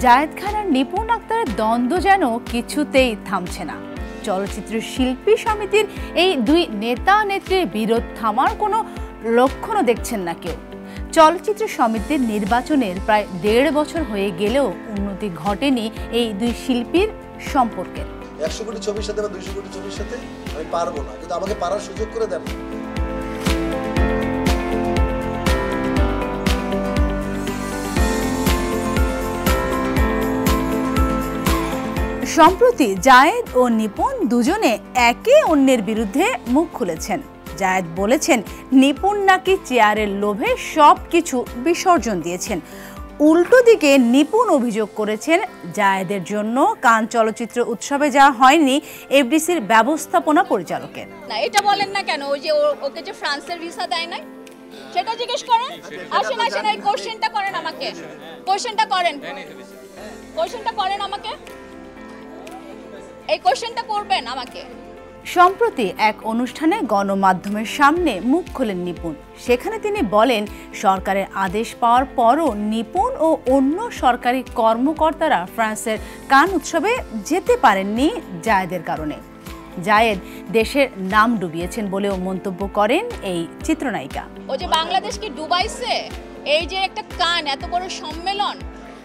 জায়েদ খান আর নিপুণ আক্তারের দ্বন্দ্ব যেন কিছুতেই থামছে না। চলচ্চিত্র শিল্পী সমিতির এই দুই নেতা নেত্রীর বিরোধ থামার কোনো লক্ষণও দেখছেন না কেউ। চলচ্চিত্র সমিতির নির্বাচনের প্রায় 1.5 বছর হয়ে গেলেও উন্নতি ঘটেনি এই দুই শিল্পীর সম্পর্কের। 100 কোটি ছবির সাথে বা 200 কোটি ছবির সাথে আমি পারবো না, কিন্তু আমাকে পারার সুযোগ করে দেন। সম্প্রতি জায়েদ ও নিপুণ দুজনে একে অন্যের বিরুদ্ধে মুখ খুলেছেন। জায়েদ বলেছেন নিপুণ নাকি চেয়ারের লোভে সবকিছু বিসর্জন দিয়েছেন। উল্টো দিকে নিপুণ অভিযোগ করেছেন জায়েদের জন্য কান চলচ্চিত্র উৎসবে যাওয়া হয়নি এফডিসির ব্যবস্থাপনা পরিচালকের। না এটা বলেন না কেন, ওই যে ওকে যে ফ্রান্সের ভিসা দেয় নাই সেটা জিজ্ঞেস করেন। আসেন আসেন এই কোশ্চেনটা করেন আমাকে, কোশ্চেনটা করেন আমাকে, এই কোশ্চেনটা করবেন আমাকে। সম্প্রতি এক অনুষ্ঠানে গণমাধ্যমের সামনে মুখ খোলেন নিপুণ। সেখানে তিনি বলেন সরকারের আদেশ পাওয়ার পরও নিপুণ ও অন্য সরকারি কর্মকর্তারা ফ্রান্সের কান উৎসবে যেতে পারেননি জায়েদের কারণে। জায়েদ দেশের নাম ডুবিয়েছেন বলেও মন্তব্য করেন এই চিত্রনায়িকা। ও যে বাংলাদেশকে ডুবাইছে, এই যে একটা কান এত বড় সম্মেলন,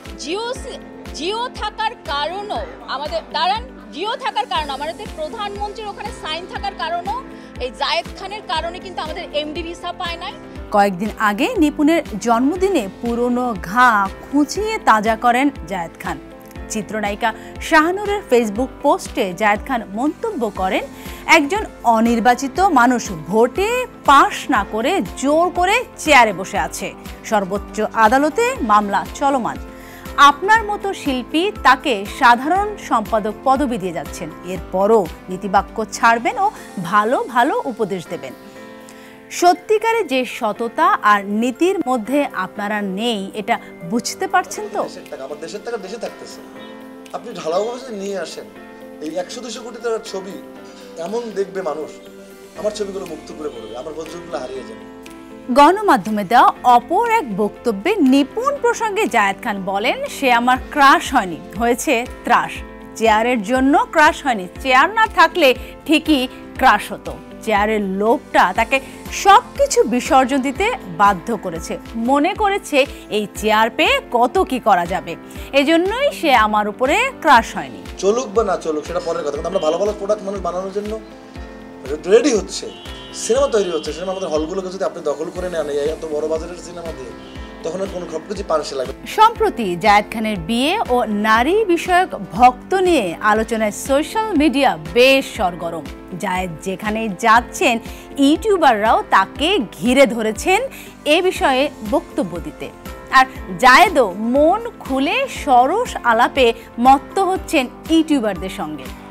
জিও থাকার কারণও আমাদের জিও থাকার কারণ আমাদের প্রধানমন্ত্রীর ওখানে সাইন থাকার কারণও এই জায়েদ খানের কারণে কিন্তু আমাদের এমডি ভিসা পায় নাই। কয়েকদিন আগে নিপুণের জন্মদিনে পুরনো ঘা খুঁচিয়ে তাজা করেন জায়েদ খান। চিত্রনায়িকা শাহনুরের ফেসবুক পোস্টে জায়েদ খান মন্তব্য করেন, একজন অনির্বাচিত মানুষ ভোটে পাশ না করে জোর করে চেয়ারে বসে আছে, সর্বোচ্চ আদালতে মামলা চলমান, আপনার মতো শিল্পী তাকে সাধারণ সম্পাদক পদবি দিয়ে যাচ্ছেন, এরপরও নীতিবাক্য ছাড়বেন ও ভালো ভালো উপদেশ দেবেন। সত্যিকারে যে সততা আর নীতির মধ্যে আপনারা নেই এটা বুঝতে পারছেন তো? আমার দেশের টাকা দেশে থাকতেছে, আপনি ঢালাওভাবে নিয়ে আসেন এই 100-200 কোটি টাকার ছবি, এমন দেখবে মানুষ আমার ছবিগুলো মুক্ত করে পড়বে, আমার বন্ধুগুলো হারিয়ে যাবে। গণমাধ্যমে দেওয়া অপর এক বক্তব্যে নিপুণ প্রসঙ্গে জায়েদ খান বলেন, সে আমার ক্রাশ হয়নি, হয়েছে ত্রাস। চেয়ারের জন্য ক্রাশ হয়নি, চেয়ার না থাকলে ঠিকই ক্রাশ হতো। চেয়ারের লোভটা তাকে সবকিছু বিসর্জন দিতে বাধ্য করেছে, মনে করেছে এই চেয়ার পেয়ে কত কি করা যাবে, এজন্যই সে আমার উপরে ক্রাশ হয়নি। চলুক বা না চলুক সেটা পরের কথা, কিন্তু আমরা ভালো ভালো প্রোডাক্ট মানুষ বানানোর জন্য রেডি হচ্ছে, সিনেমা তৈরি হচ্ছে। সিনেমা আমাদের হলগুলোকে যদি আপনি দখল করে নেন এত বড় বাজারের সিনেমা দিয়ে, তখন আর কোনো সবকিছু পানসে লাগবে। সম্প্রতি জায়েদ খানের বিয়ে ও নারী বিষয়ক ভক্ত নিয়ে আলোচনায় সোশ্যাল মিডিয়া বেশ সরগরম। জায়েদ যেখানে যাচ্ছেন ইউটিউবাররাও তাকে ঘিরে ধরেছেন এ বিষয়ে বক্তব্য দিতে। আর জায়েদও মন খুলে সরস আলাপে মত্ত হচ্ছেন ইউটিউবারদের সঙ্গে।